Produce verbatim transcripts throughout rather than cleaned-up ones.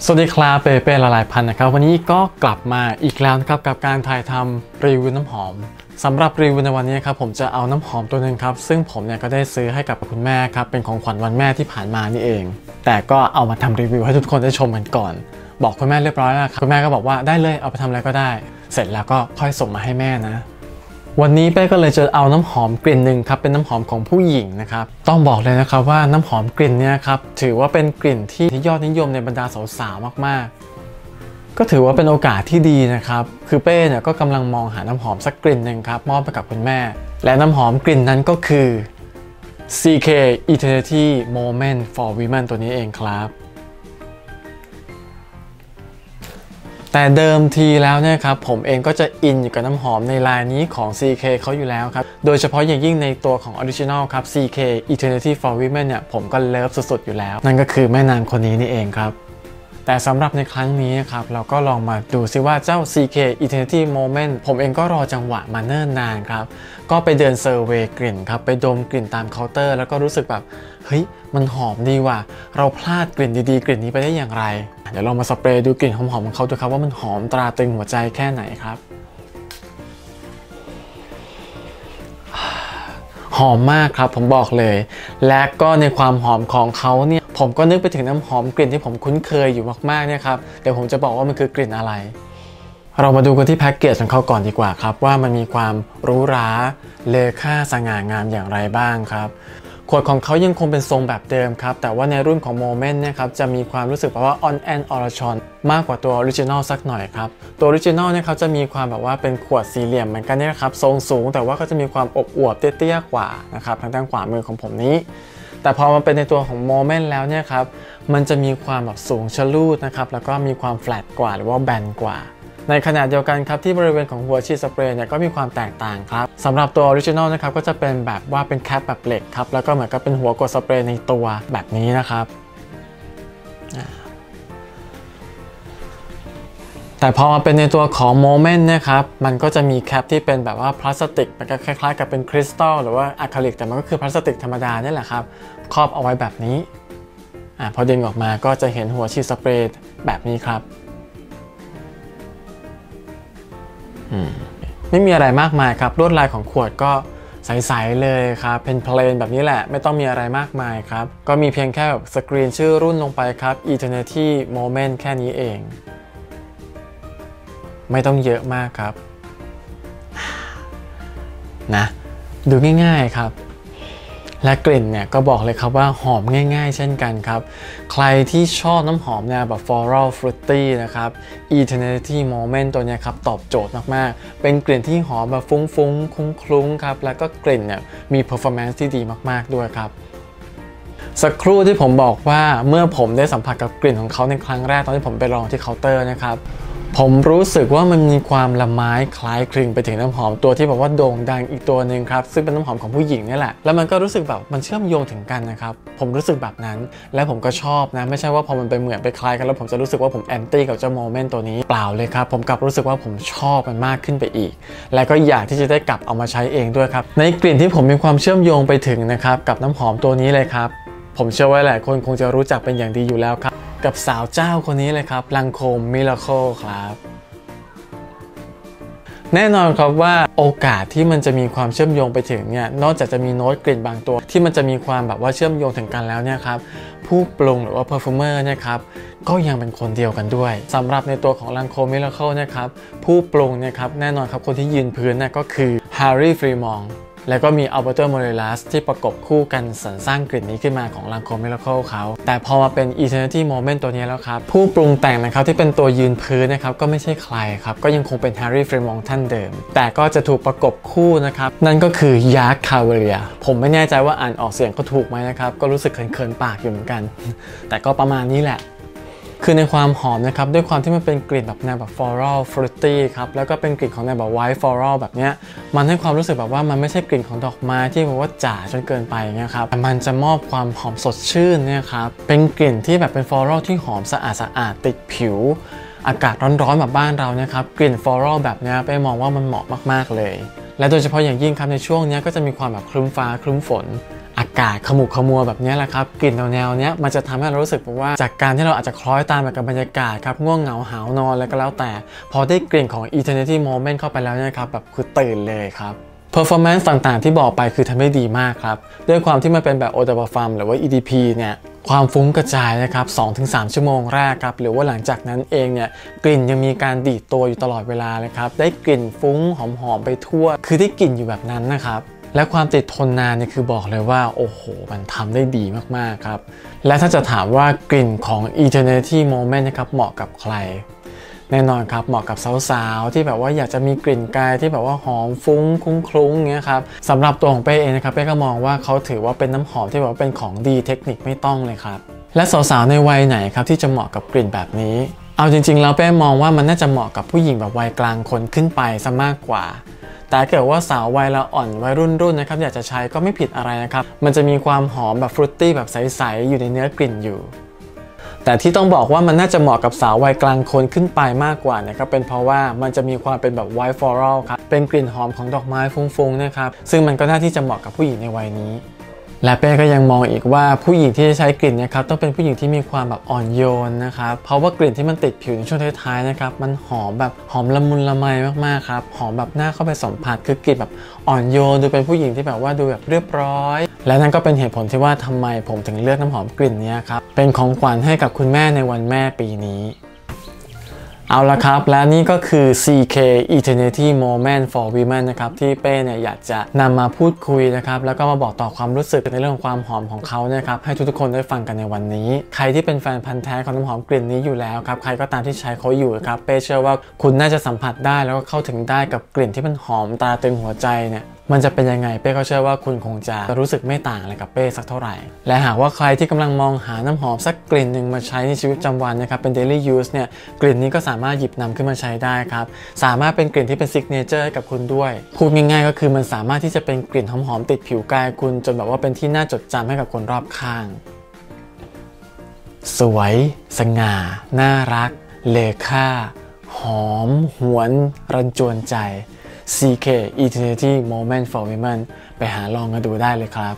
สวัสดีครับเปเป้ละลายพันธุ์นะครับวันนี้ก็กลับมาอีกแล้วนะครับกับการถ่ายทำรีวิวน้ำหอมสำหรับรีวิวในวันนี้ครับผมจะเอาน้ำหอมตัวหนึ่งครับซึ่งผมเนี่ยก็ได้ซื้อให้กับคุณแม่ครับเป็นของขวัญวันแม่ที่ผ่านมานี่เองแต่ก็เอามาทำรีวิวให้ทุกคนได้ชมกันก่อนบอกคุณแม่เรียบร้อยแล้วครับคุณแม่ก็บอกว่าได้เลยเอาไปทำอะไรก็ได้เสร็จแล้วก็ค่อยส่งมาให้แม่นะวันนี้เป้ก็เลยจะเอาน้ำหอมกลิ่นหนึ่งครับเป็นน้ำหอมของผู้หญิงนะครับต้องบอกเลยนะครับว่าน้ำหอมกลิ่นนี้ครับถือว่าเป็นกลิ่นที่ยอดนิยมในบรรดาสาวๆมากๆก็ถือว่าเป็นโอกาสที่ดีนะครับคือเป้เนี่ยก็กำลังมองหาน้ำหอมสักกลิ่นหนึ่งครับมอบไปกับคุณแม่และน้ำหอมกลิ่นนั้นก็คือ ซี เค Eternity Moment for Women ตัวนี้เองครับแต่เดิมทีแล้วเนี่ยครับผมเองก็จะอินอยู่กับน้ำหอมในลายนี้ของ ซี เค เขาอยู่แล้วครับโดยเฉพาะอย่างยิ่งในตัวของ Original ครับ ซี เค Eternity for Women เนี่ยผมก็เลิฟสุดๆอยู่แล้วนั่นก็คือแม่นางคนนี้นี่เองครับแต่สำหรับในครั้งนี้ครับเราก็ลองมาดูซิว่าเจ้า ซี เค Eternity Moment ผมเองก็รอจังหวะมาเนิ่นนานครับก็ไปเดินเซอร์เวย์กลิ่นครับไปดมกลิ่นตามเคาน์เตอร์แล้วก็รู้สึกแบบเฮ้ยมันหอมดีว่ะเราพลาดกลิ่นดีๆกลิ่นนี้ไปได้อย่างไรเดี๋ยวลองมาสเปรย์ดูกลิ่นหอมๆของเขาดูครับว่ามันหอมตราตรึงหัวใจแค่ไหนครับหอมมากครับผมบอกเลยและก็ในความหอมของเขาเนี่ยผมก็นึกไปถึงน้ำหอมกลิ่นที่ผมคุ้นเคยอยู่มากๆเนี่ยครับเดี๋ยวผมจะบอกว่ามันคือกลิ่นอะไรเรามาดูกันที่แพ็กเกจของเขาก่อนดีกว่าครับว่ามันมีความหรูหราเลอค่าสง่างามอย่างไรบ้างครับขวดของเขายังคงเป็นทรงแบบเดิมครับแต่ว่าในรุ่นของ Moment เนี่ยครับจะมีความรู้สึกแบบว่า on and orachon มากกว่าตัว Original สักหน่อยครับตัว Original เนี่ยเขาจะมีความแบบว่าเป็นขวดสี่เหลี่ยมเหมือนกันเนี่ยครับทรงสูงแต่ว่าก็จะมีความอบอวบเตี้ยๆกว่านะครับทางด้านขวามือของผมนี้แต่พอมาเป็นในตัวของ Moment แล้วเนี่ยครับมันจะมีความแบบสูงชะลูดนะครับแล้วก็มีความแฟลตกว่าหรือว่าแบนกว่าในขณะเดียวกันครับที่บริเวณของหัวฉีดสเปรย์เนี่ยก็มีความแตกต่างครับสำหรับตัว Original นะครับก็จะเป็นแบบว่าเป็นแคปแบบเหล็กครับแล้วก็เหมือนกับเป็นหัวกดสเปรย์ในตัวแบบนี้นะครับแต่พอมาเป็นในตัวของ Moment นะครับมันก็จะมีแคปที่เป็นแบบว่าพลาสติกมันก็คล้ายๆกับเป็นคริสตัลหรือว่าอะคริลิกแต่มันก็คือพลาสติกธรรมดานี่แหละครับครอบเอาไว้แบบนี้อ่าพอดึงออกมาก็จะเห็นหัวฉีดสเปรย์แบบนี้ครับไม่มีอะไรมากมายครับลวดลายของขวดก็ใสๆเลยครับเป็นเพลนแบบนี้แหละไม่ต้องมีอะไรมากมายครับก็มีเพียงแค่แบบสกรีนชื่อรุ่นลงไปครับ Eternity Moment แค่นี้เองไม่ต้องเยอะมากครับนะดูง่ายๆครับและกลิ่นเนี่ยก็บอกเลยครับว่าหอมง่ายๆเช่นกันครับใครที่ชอบน้ำหอมแนวแบบ floral fruity นะครับ Eternity Moment ตัวนี้ครับตอบโจทย์มากๆเป็นกลิ่นที่หอมแบบฟุ้งๆคลุ้งๆครับแล้วก็กลิ่นเนี่ยมี performance ที่ดีมากๆด้วยครับสักครู่ที่ผมบอกว่าเมื่อผมได้สัมผัสกับกลิ่นของเขาในครั้งแรกตอนที่ผมไปลองที่เคาน์เตอร์นะครับผมรู้สึกว่ามันมีความละไม้คล้ายคลึงไปถึงน้ำหอมตัวที่แบบว่าโด่งดังอีกตัวหนึ่งครับซึ่งเป็นน้ำหอมของผู้หญิงนี่แหละแล้วมันก็รู้สึกแบบมันเชื่อมโยงถึงกันนะครับผมรู้สึกแบบนั้นและผมก็ชอบนะไม่ใช่ว่าพอมันไปเหมือนไปคล้ายกันแล้วผมจะรู้สึกว่าผมแอนตี้กับเจ้าโมเมนต์ตัวนี้เปล่าเลยครับผมกลับรู้สึกว่าผมชอบมันมากขึ้นไปอีกและก็อยากที่จะได้กลับเอามาใช้เองด้วยครับในกลิ่นที่ผมมีความเชื่อมโยงไปถึงนะครับกับน้ำหอมตัวนี้เลยครับผมเชื่อว่าหลายคนคงจะรู้จักเป็นอย่างดีอยู่แล้วครับกับสาวเจ้าคนนี้เลยครับลังโคมมิราเคิลครับแน่นอนครับว่าโอกาสที่มันจะมีความเชื่อมโยงไปถึงเนี่ยนอกจากจะมีโน้ตกลิ่นบางตัวที่มันจะมีความแบบว่าเชื่อมโยงถึงกันแล้วเนี่ยครับผู้ปรุงหรือว่าเพอร์ฟูเมอร์เนี่ยครับก็ยังเป็นคนเดียวกันด้วยสำหรับในตัวของลังโคมิราเคิลนะครับผู้ปรุงเนี่ยครับแน่นอนครับคนที่ยืนพื้นเนี่ยก็คือแฮร์รี่ฟรีมองแล้วก็มีอัลเบอร์โต โมเรลัสที่ประกบคู่กันสรรสร้างกลิ่นนี้ขึ้นมาของลังโคมิราเคิลเขาแต่พอมาเป็น Eternity Moment ตัวนี้แล้วครับผู้ปรุงแต่งนะครับที่เป็นตัวยืนพื้นนะครับก็ไม่ใช่ใครครับก็ยังคงเป็นแฮร์รี่ฟรีมองท่านเดิมแต่ก็จะถูกประกบคู่นะครับนั่นก็คือยาร์คคาเวเลียผมไม่แน่ใจว่าอ่านออกเสียงก็ถูกไหมนะครับก็รู้สึกเขินๆปากอยู่เหมือนกันแต่ก็ประมาณนี้แหละคือในความหอมนะครับด้วยความที่มันเป็นกลิ่นแบบแนวแบบ floral fruity ครับแล้วก็เป็นกลิ่นของแนวแบบ white floral แบบเนี้ยมันให้ความรู้สึกแบบว่ามันไม่ใช่กลิ่นของดอกไม้ที่แบบว่าจ๋าจนเกินไปเงี้ยครับแต่มันจะมอบความหอมสดชื่นเนี่ยครับเป็นกลิ่นที่แบบเป็น floral ที่หอมสะอาดสะอาดติดผิวอากาศร้อนๆแบบบ้านเราเนี่ยครับกลิ่น floral แบบเนี้ยไปมองว่ามันเหมาะมากๆเลยและโดยเฉพาะอย่างยิ่งครับในช่วงนี้ก็จะมีความแบบครึ้มฟ้าครึ้มฝนออากาศขมุกขมัวแบบนี้แหละครับกลิ่นแนวๆนี้มันจะทำให้เรารู้สึกว่าจากการที่เราอาจจะคล้อยตามไปกับบรรยากาศครับง่วงเหงาหาวนอนอะไรก็แล้วแต่พอได้กลิ่นของ Eternity Moment เข้าไปแล้วเนี่ยครับแบบคือตื่นเลยครับ performance ต่างๆที่บอกไปคือทำได้ดีมากครับด้วยความที่มันเป็นแบบ Eau de Parfum หรือว่า อี ดี พี เนี่ยความฟุ้งกระจายนะครับ สองถึงสาม ชั่วโมงแรกครับหรือว่าหลังจากนั้นเองเนี่ยกลิ่นยังมีการดีดตัวอยู่ตลอดเวลาเลยครับได้กลิ่นฟุ้งหอมๆไปทั่วคือได้กลิ่นอยู่แบบนั้นนะครับและความติดทนนานเนี่ยคือบอกเลยว่าโอ้โหมันทำได้ดีมากๆครับและถ้าจะถามว่ากลิ่นของ Eternity Moment นะครับเหมาะกับใครแน่นอนครับเหมาะกับสาวๆที่แบบว่าอยากจะมีกลิ่นกายที่แบบว่าหอมฟุ้งคลุ้งๆเงี้ยครับสำหรับตัวของเป้เองนะครับเป้ก็มองว่าเขาถือว่าเป็นน้ำหอมที่แบบว่าเป็นของดีเทคนิคไม่ต้องเลยครับและสาวๆในวัยไหนครับที่จะเหมาะกับกลิ่นแบบนี้เอาจริงๆแล้วเป้มองว่ามันน่าจะเหมาะกับผู้หญิงแบบวัยกลางคนขึ้นไปซะมากกว่าแต่เกิดว่าสาววัยละอ่อนวัยรุ่นรุ่นนะครับอยากจะใช้ก็ไม่ผิดอะไรนะครับมันจะมีความหอมแบบฟรุตตี้แบบใสๆอยู่ในเนื้อกลิ่นอยู่แต่ที่ต้องบอกว่ามันน่าจะเหมาะกับสาววัยกลางคนขึ้นไปมากกว่านะครับเป็นเพราะว่ามันจะมีความเป็นแบบไวท์ฟลอรัลครับเป็นกลิ่นหอมของดอกไม้ฟุ้งๆนะครับซึ่งมันก็น่าที่จะเหมาะกับผู้หญิงในวัยนี้และเป้ก็ยังมองอีกว่าผู้หญิงที่จะใช้กลิ่นนะครับต้องเป็นผู้หญิงที่มีความแบบอ่อนโยนนะครับเพราะว่ากลิ่นที่มันติดผิวในช่วงท้ายๆนะครับมันหอมแบบหอมละมุนละไมมากๆครับหอมแบบน่าเข้าไปสัมผัสคือกลิ่นแบบอ่อนโยนดูเป็นผู้หญิงที่แบบว่าดูแบบเรียบร้อยและนั่นก็เป็นเหตุผลที่ว่าทำไมผมถึงเลือกน้ำหอมกลิ่นนี้ครับเป็นของขวัญให้กับคุณแม่ในวันแม่ปีนี้เอาละครับและนี่ก็คือ ซี เค Eternity Moment for Women นะครับที่เป้เนี่ยอยากจะนำมาพูดคุยนะครับแล้วก็มาบอกต่อความรู้สึกในเรื่องของความหอมของเขาเนี่ยครับให้ทุกๆคนได้ฟังกันในวันนี้ใครที่เป็นแฟนพันธุ์แท้ของน้ำหอมกลิ่นนี้อยู่แล้วครับใครก็ตามที่ใช้เขาอยู่ครับเป้เชื่อว่าคุณน่าจะสัมผัสได้แล้วก็เข้าถึงได้กับกลิ่นที่มันหอมตาตึงหัวใจเนี่ยมันจะเป็นยังไงเป้ก็เชื่อว่าคุณคงจะรู้สึกไม่ต่างอะไรกับเป้สักเท่าไหร่และหากว่าใครที่กำลังมองหาน้ำหอมสักกลิ่นหนึ่งมาใช้ในชีวิตประจำวันนะครับเป็น daily use เนี่ยกลิ่นนี้ก็สามารถหยิบนำขึ้นมาใช้ได้ครับสามารถเป็นกลิ่นที่เป็น signature ให้กับคุณด้วยพูดง่ายๆก็คือมันสามารถที่จะเป็นกลิ่นหอมๆติดผิวกายคุณจนแบบว่าเป็นที่น่าจดจำให้กับคนรอบข้างสวยสง่าน่ารักเลอค่าหอมหวนรันจวนใจ ซี เค Eternity Moment for Women ไปหาลองกันดูได้เลยครับ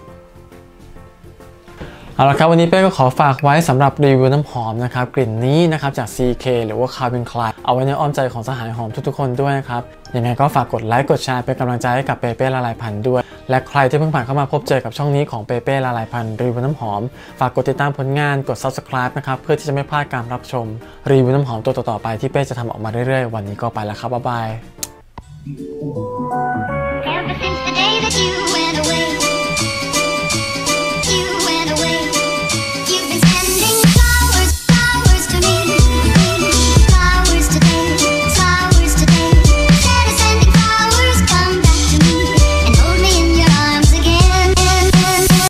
เอาละครับวันนี้เป้ก็ขอฝากไว้สำหรับรีวิวน้ำหอมนะครับกลิ่นนี้นะครับจาก ซี เค หรือว่า Calvin Klein เอาไว้ในอ้อมใจของสหายหอมทุกๆคนด้วยนะครับยังไงก็ฝากกดไลค์กดแชร์เป็นกำลังใจให้กับเปเป้ละลายพันธุ์ด้วยและใครที่เพิ่งผ่านเข้ามาพบเจอกับช่องนี้ของเปเป้ละลายพันธุ์รีวิวน้ำหอมฝากกดติดตามผลงานกด ซับสไครบ์ นะครับเพื่อที่จะไม่พลาดการรับชมรีวิวน้ำหอมตัวต่อๆไปที่เป้จะทำออกมาเรื่อยๆวันนี้ก็ไปแล้วครับบ๊ายบาย